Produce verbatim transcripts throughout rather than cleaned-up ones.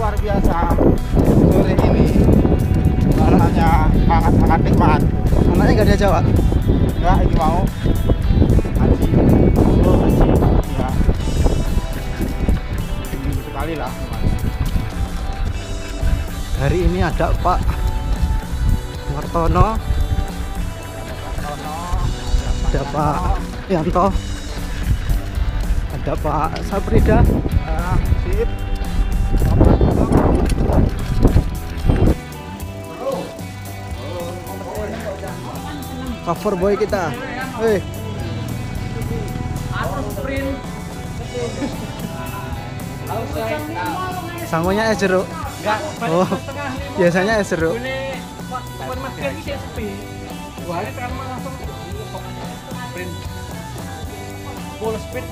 luar biasa sore ini. Suasananya sangat-sangat nikmat. Anaknya nggak ada Jawa? Enggak, ini mau haji. Oh, haji. Ya. Seminggu sekali lah. Hari ini ada Pak Wartono, ada Pak Yanto, ada Pak Saprida. Ah, sip. Cover boy kita. Weh. Sangonya es jeruk. Enggak, Oh, biasanya es jeruk. ini teman Mas Kian ini sepi. Dua hari kan langsung sprint full speed.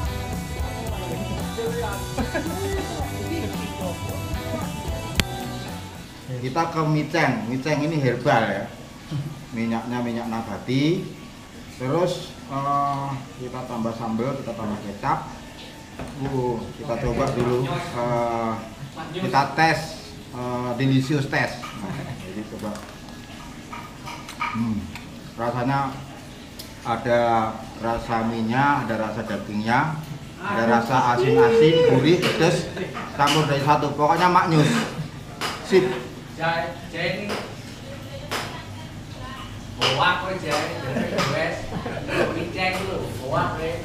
Kita ke miceng. Miceng ini herbal ya. Minyaknya minyak nabati. Terus eh, kita tambah sambal, kita tambah kecap. Uh, kita coba dulu. eh, kita tes eh, delicious test. Nah, jadi coba. Hmm, rasanya ada rasa minyak, ada rasa dagingnya, ada rasa asin-asin, gurih, pedas, campur dari satu. Pokoknya maknyus. Sip. Jai, Jai ini bawa kok Jai, dari wes, miceng dulu, bawa deh.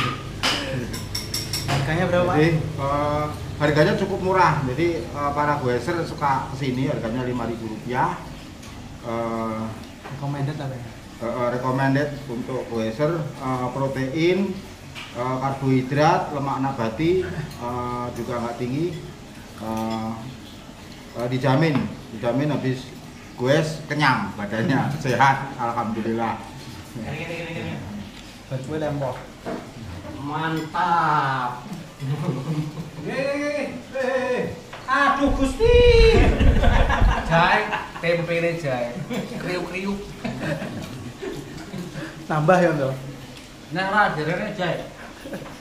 Harganya berapa? Jadi eh, harganya cukup murah. Jadi eh, para goeser suka kesini, harganya lima ribu rupiah. Eh, Recommended apa ya? eh, recommended untuk goeser, eh, protein, eh, karbohidrat, lemak nabati, eh, juga nggak tinggi. Eh, eh, dijamin, dijamin habis goes kenyang badannya, sehat, alhamdulillah. Buat gue lempok. Mantap. Hei, hei, aduh Gusti. Jai, tempe nih Jai, kriuk-kriuk. Tambah ya, Bro. Nah, lah, derene Jai.